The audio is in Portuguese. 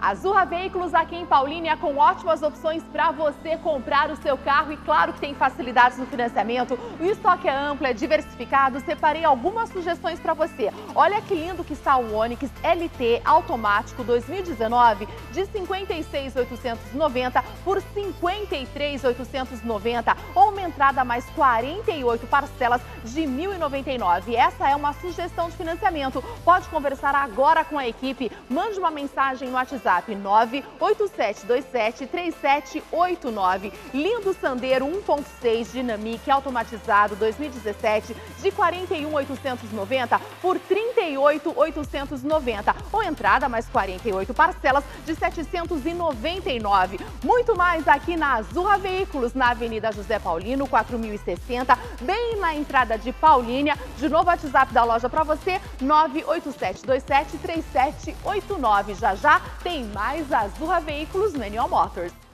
Azurra Veículos aqui em Paulínia com ótimas opções para você comprar o seu carro e claro que tem facilidades no financiamento. O estoque é amplo, é diversificado. Separei algumas sugestões para você. Olha que lindo que está o Onix LT automático 2019 de 56.890 por 53.890 ou uma entrada mais 48 parcelas de 1.099. Essa é uma sugestão de financiamento. Pode conversar agora com a equipe. Mande uma mensagem no WhatsApp 987273789. Lindo Sandero 1.6 Dynamic automatizado 2017 de 41.890 por 38.890 ou entrada mais 48 parcelas de 799. Muito mais aqui na Azurra Veículos, na Avenida José Paulino 4060, bem na entrada de Paulínia. De novo, o WhatsApp da loja para você 987273789. Já já tem mais Azurra Veículos no Enion Motors.